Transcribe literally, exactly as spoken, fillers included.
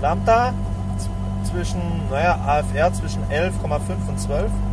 Lambda zwischen, naja, A F R zwischen elf Komma fünf und zwölf.